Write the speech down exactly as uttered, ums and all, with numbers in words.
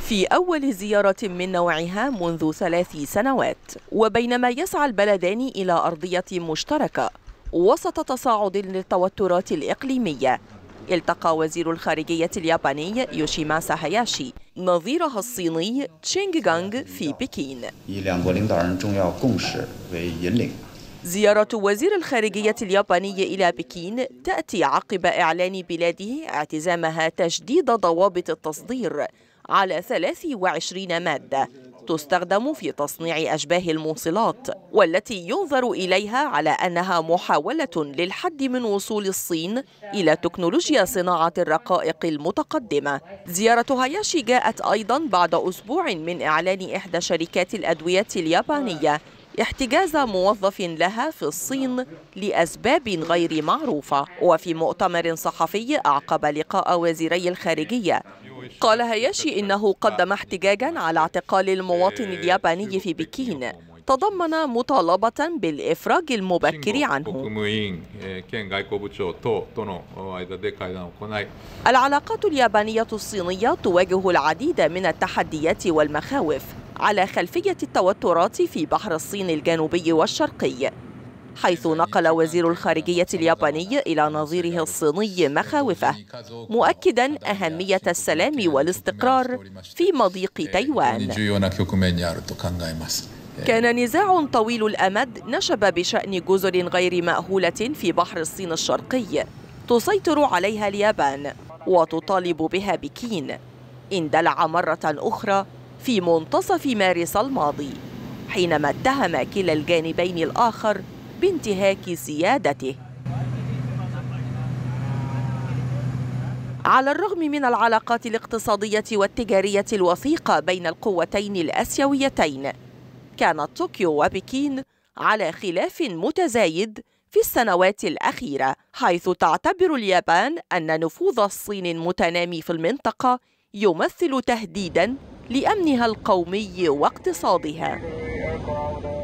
في أول زيارة من نوعها منذ ثلاث سنوات، وبينما يسعى البلدان إلى أرضية مشتركة وسط تصاعد للتوترات الإقليمية، التقى وزير الخارجية الياباني يوشيماسا هاياشي نظيرها الصيني تشينغ غانغ في بكين. زيارة وزير الخارجية الياباني إلى بكين تأتي عقب إعلان بلاده اعتزامها تجديد ضوابط التصدير على ثلاث وعشرين مادة تستخدم في تصنيع أشباه الموصلات، والتي ينظر إليها على أنها محاولة للحد من وصول الصين إلى تكنولوجيا صناعة الرقائق المتقدمة. زيارة هاياشي جاءت أيضا بعد أسبوع من إعلان إحدى شركات الأدوية اليابانية احتجاز موظف لها في الصين لأسباب غير معروفة. وفي مؤتمر صحفي أعقب لقاء وزيري الخارجية، قال هاياشي إنه قدم احتجاجا على اعتقال المواطن الياباني في بكين تضمن مطالبة بالإفراج المبكر عنه. العلاقات اليابانية الصينية تواجه العديد من التحديات والمخاوف على خلفية التوترات في بحر الصين الجنوبي والشرقي، حيث نقل وزير الخارجية الياباني إلى نظيره الصيني مخاوفه، مؤكدا أهمية السلام والاستقرار في مضيق تايوان. كان نزاع طويل الأمد نشب بشأن جزر غير مأهولة في بحر الصين الشرقي تسيطر عليها اليابان وتطالب بها بكين، اندلع مرة أخرى في منتصف مارس الماضي حينما اتهم كلا الجانبين الآخر بانتهاك سيادته. على الرغم من العلاقات الاقتصادية والتجارية الوثيقة بين القوتين الآسيويتين، كانت طوكيو وبكين على خلاف متزايد في السنوات الأخيرة، حيث تعتبر اليابان أن نفوذ الصين المتنامي في المنطقة يمثل تهديداً لأمنها القومي واقتصادها.